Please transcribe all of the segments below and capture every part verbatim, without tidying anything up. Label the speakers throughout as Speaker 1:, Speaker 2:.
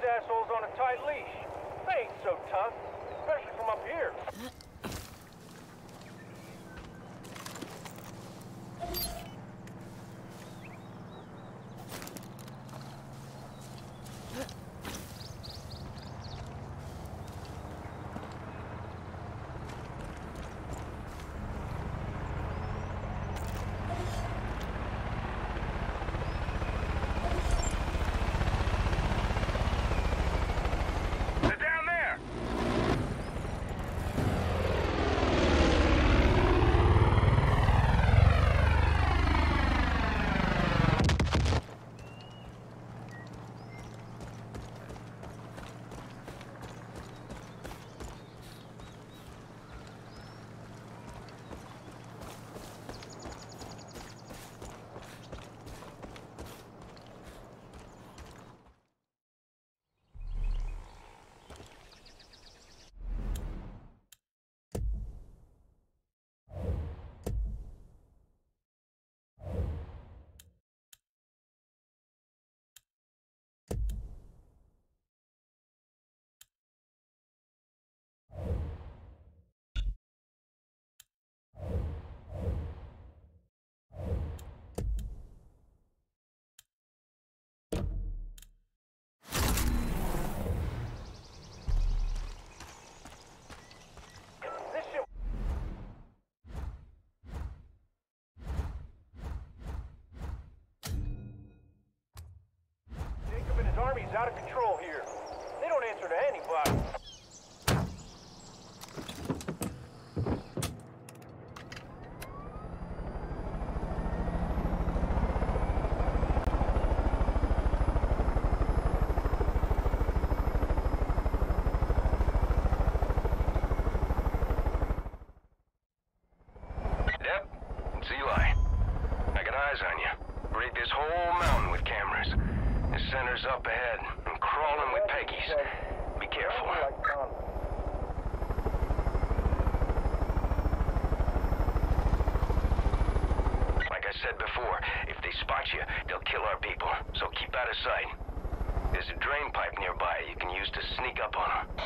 Speaker 1: assholes on a tight leash. They ain't so tough, especially from up here. Army's out of control here. They don't answer to anybody.
Speaker 2: Yep, it's Eli. I got eyes on you. Rigged this whole mountain with cameras. The center's up ahead. I'm crawling with Peggy's. Be careful. Like I said before, if they spot you, they'll kill our people. So keep out of sight. There's a drain pipe nearby you can use to sneak up on them.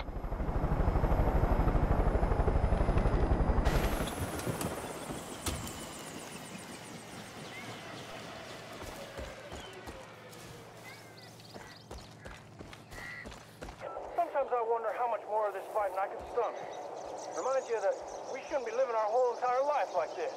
Speaker 1: Sometimes I wonder how much more of this fighting I can stomach. Reminds you that we shouldn't be living our whole entire life like this.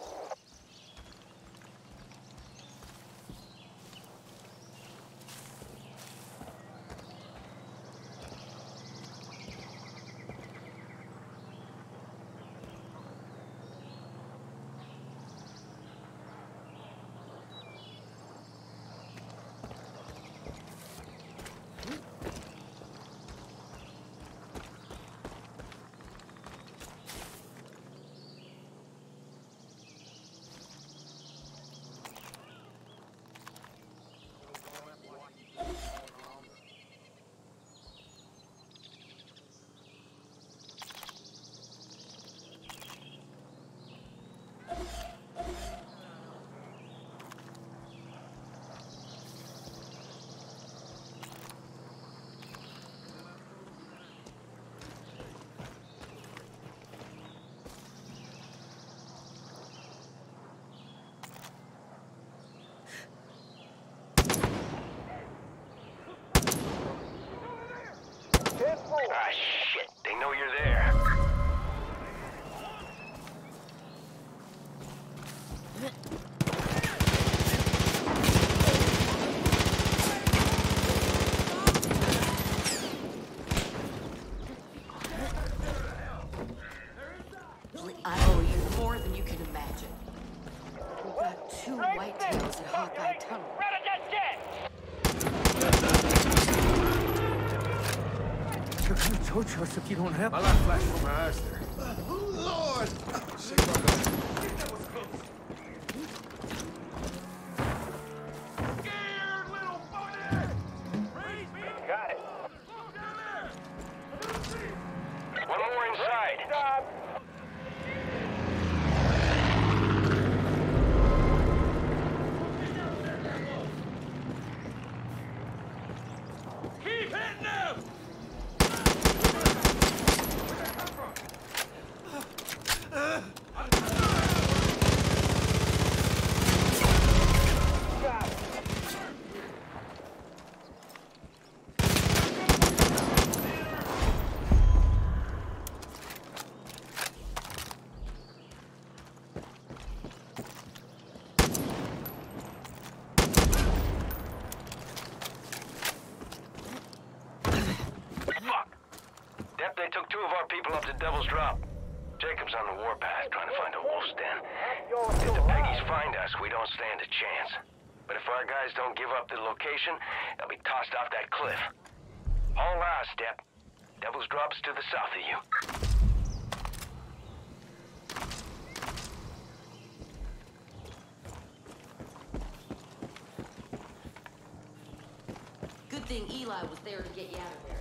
Speaker 2: Ah, shit. They know you're there.
Speaker 3: I owe you more than you can imagine. We've got two whitetails at Hawkeye Tunnel.
Speaker 4: You told us if you don't have a lot of flash from my eyes there.
Speaker 5: Lord!
Speaker 1: Scared little bunny! Got it.
Speaker 2: One more inside.
Speaker 1: Stop!
Speaker 5: Keep hitting them!
Speaker 2: Two of our people up to Devil's Drop. Jacob's on the warpath trying to find a wolf's den. If the Peggies find us, we don't stand a chance. But if our guys don't give up the location, they'll be tossed off that cliff. All eyes, Step. Devil's Drop's to the south of you.
Speaker 3: Good thing Eli was there to get you out of there.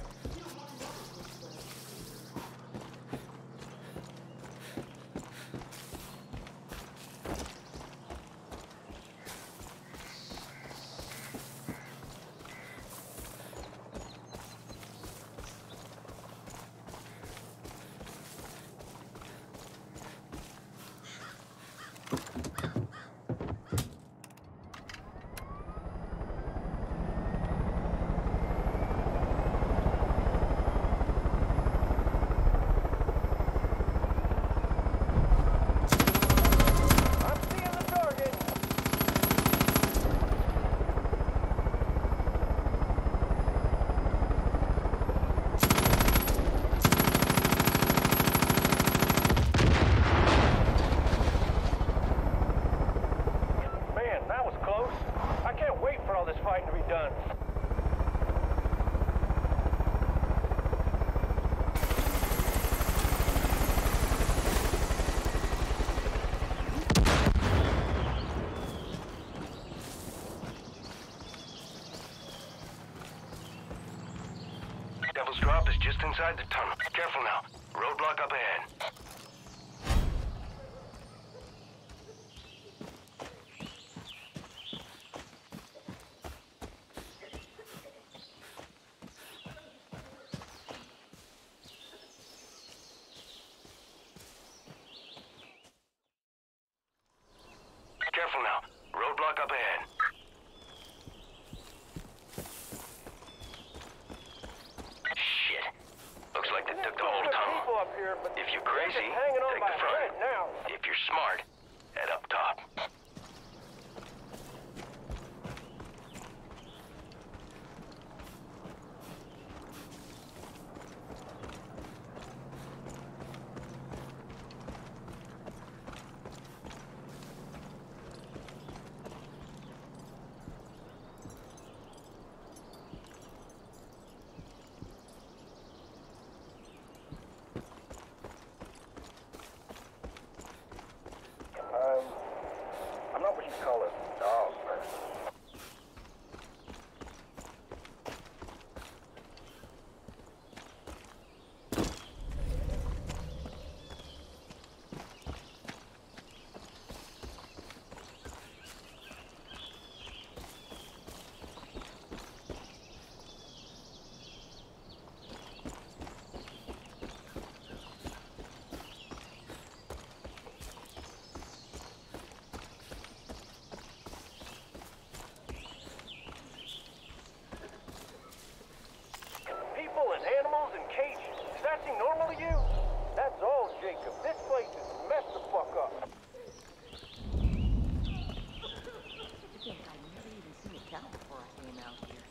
Speaker 2: Devil's Drop is just inside the tunnel. Careful now. Roadblock up ahead. Careful now. Roadblock up ahead. Shit. Looks like they took the whole tunnel. If you're crazy, take the front. If you're smart, head up top.
Speaker 1: I'm not what you call a dog. Animals in cages. Does that seem normal to you? That's all, Jacob. This place is messed the fuck up.
Speaker 3: I think I've never even seen a cow before I came out here.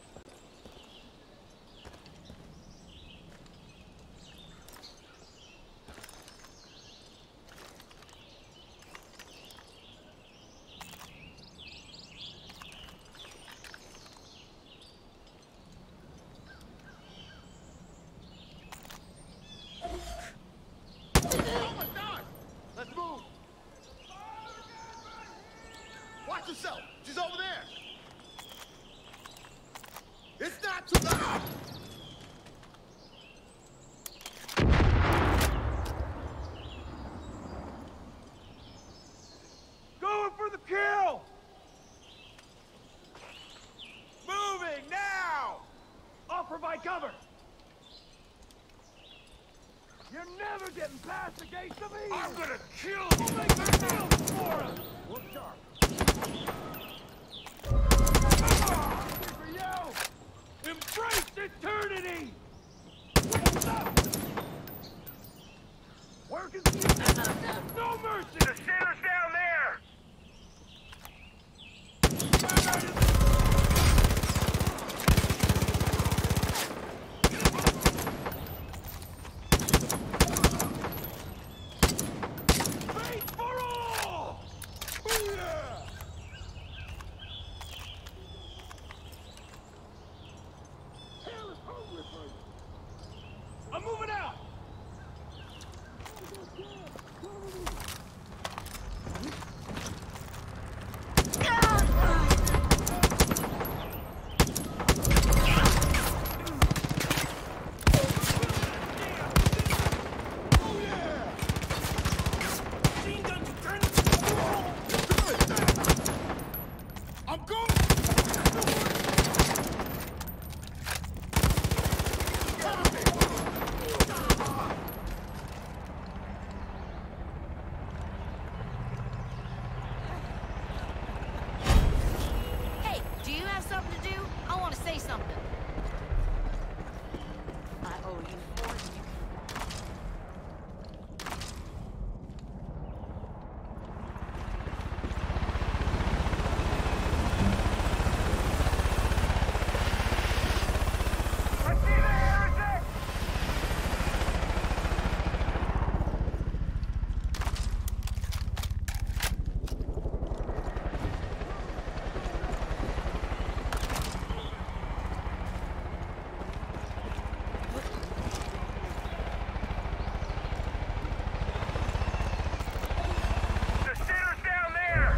Speaker 5: Watch yourself! She's over there! It's not too loud!
Speaker 1: Going for the kill!
Speaker 5: Moving now!
Speaker 1: I'll provide cover! You're never getting past the gates of Eden!
Speaker 5: I'm gonna kill you!
Speaker 1: We'll make the deals for us! Look sharp. For you! Embrace eternity! Work is no mercy! The sinner's down there! I'm moving out!
Speaker 5: I'm going!
Speaker 3: Hey, do you have something to do? I want to say something. I owe you more than you
Speaker 1: I see the heretic! The sinner's down there!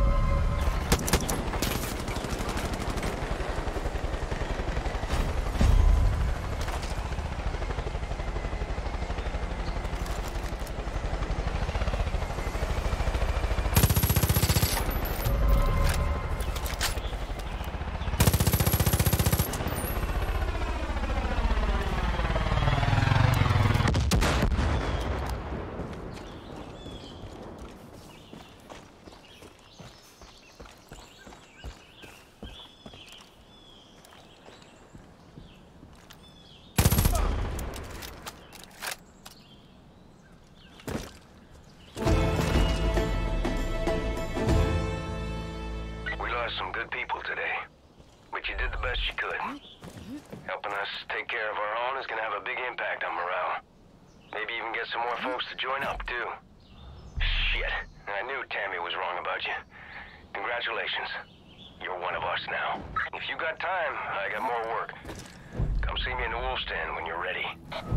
Speaker 2: We lost some good people today, but you did the best you could. Helping us take care of our own is gonna have a big impact on morale. Maybe even get some more folks to join up, too. Shit, I knew Tammy was wrong about you. Congratulations. You're one of us now. If you got time, I got more work. Come see me in the wolf's den when you're ready.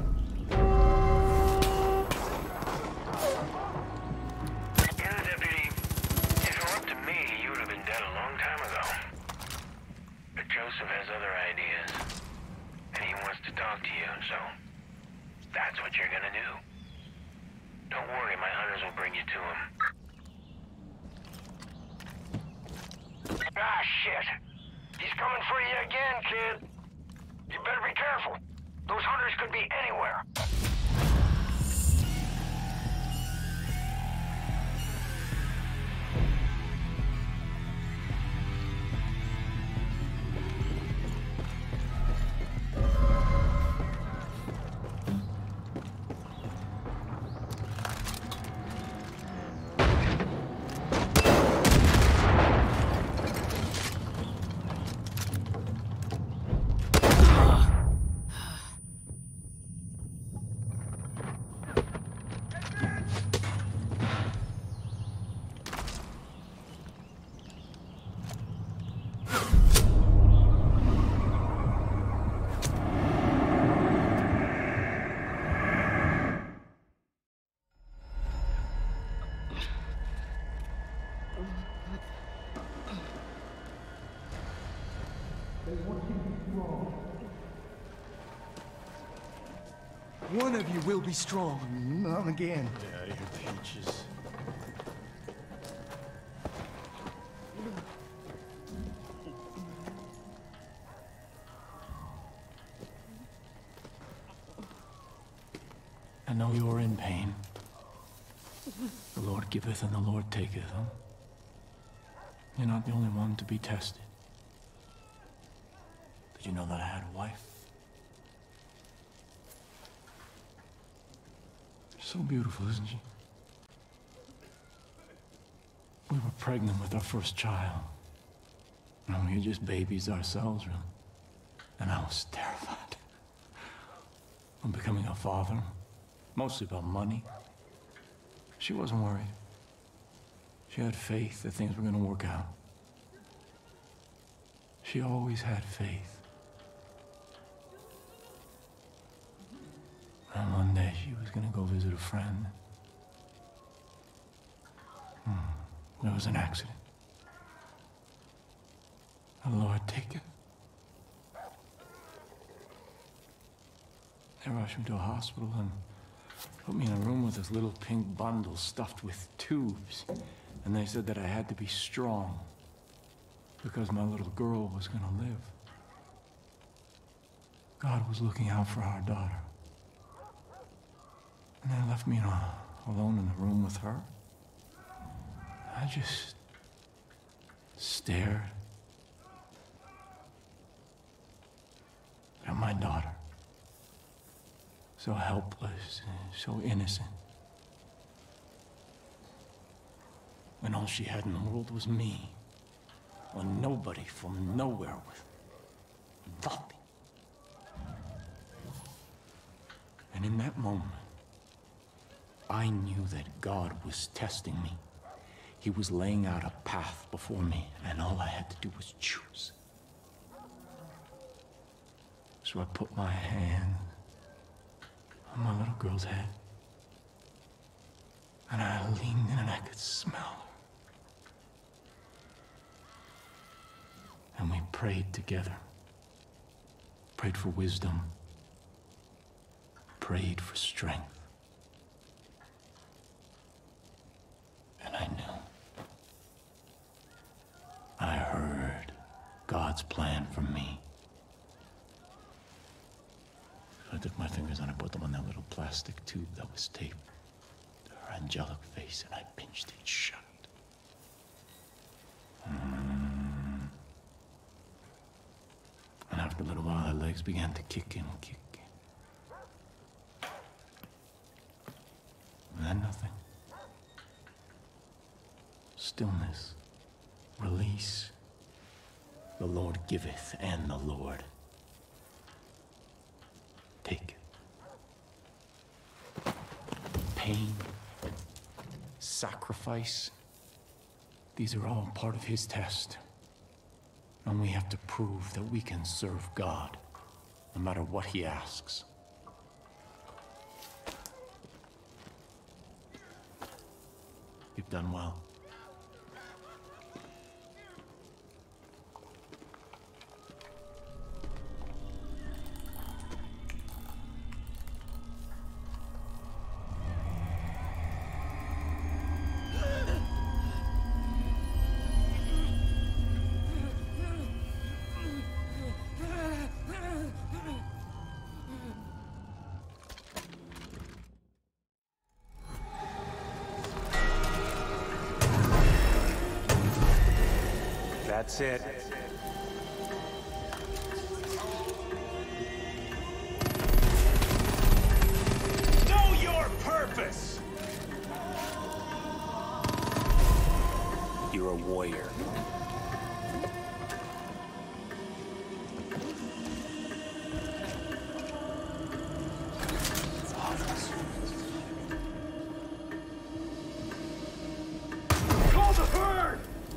Speaker 6: You know, Deputy, if it were up to me, you would have been dead a long time ago. But Joseph has other ideas, and he wants to talk to you, so that's what you're gonna do. Don't worry, my hunters will bring you to him.
Speaker 2: Ah, shit. He's coming for you again, kid. You better be careful. Those hunters could be anywhere.
Speaker 4: One of you will be strong.
Speaker 5: Not again.
Speaker 4: Get out of here, Peaches. I know you are in pain. The Lord giveth and the Lord taketh, huh? You're not the only one to be tested. Did you know that I had a wife? So beautiful, isn't she? We were pregnant with our first child. And we were just babies ourselves, really. And I was terrified. I'm becoming a father, mostly about money. She wasn't worried. She had faith that things were gonna work out. She always had faith. And one day she was gonna go visit a friend. Hmm. There was an accident. The Lord take it. They rushed me to a hospital and put me in a room with this little pink bundle stuffed with tubes. And they said that I had to be strong because my little girl was gonna live. God was looking out for our daughter. And they left me in a, alone in the room with her. I just stared at my daughter. So helpless, so innocent. When all she had in the world was me. When nobody from nowhere with nothing. And in that moment, I knew that God was testing me. He was laying out a path before me, and all I had to do was choose. So I put my hand on my little girl's head, and I leaned in and I could smell her. And we prayed together. Prayed for wisdom. Prayed for strength. And I knew. I heard God's plan for me. So I took my fingers and I put them on that little plastic tube that was taped to her angelic face, and I pinched it shut. Mm. And after a little while, her legs began to kick in, kick in. And then nothing. Stillness. Release. The Lord giveth, and the Lord take. Pain, sacrifice, these are all part of his test. And we have to prove that we can serve God, no matter what he asks. You've done well.
Speaker 7: That's it.
Speaker 5: Know your purpose!
Speaker 7: You're a warrior.
Speaker 5: Call the herd!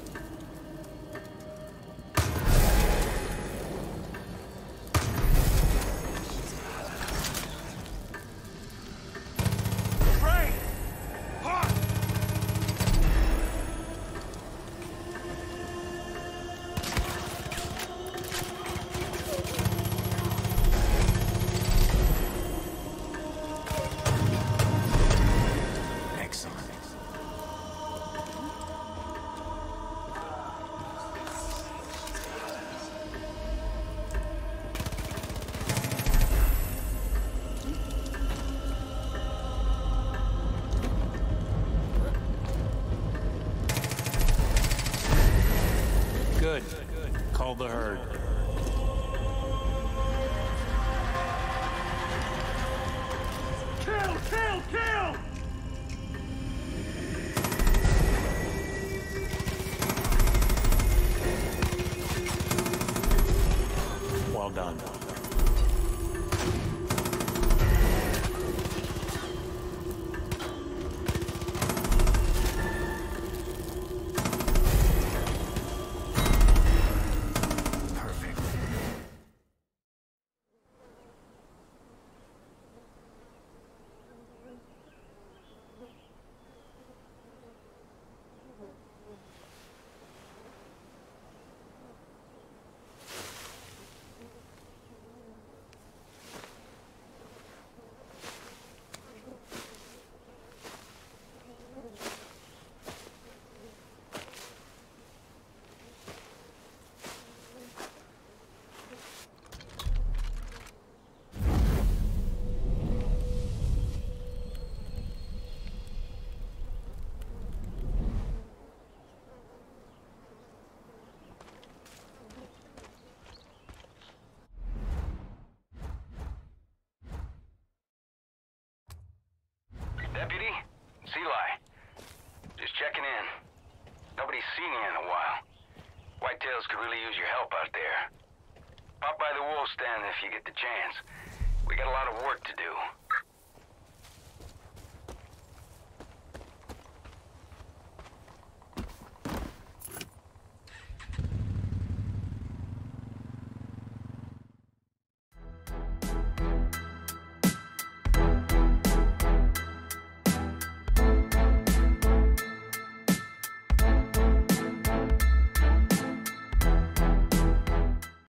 Speaker 7: Good. Call the herd.
Speaker 5: Kill! Kill! Kill!
Speaker 7: Well done.
Speaker 2: Whitetails could really use your help out there. Pop by the wolf stand if you get the chance. We got a lot of work to do.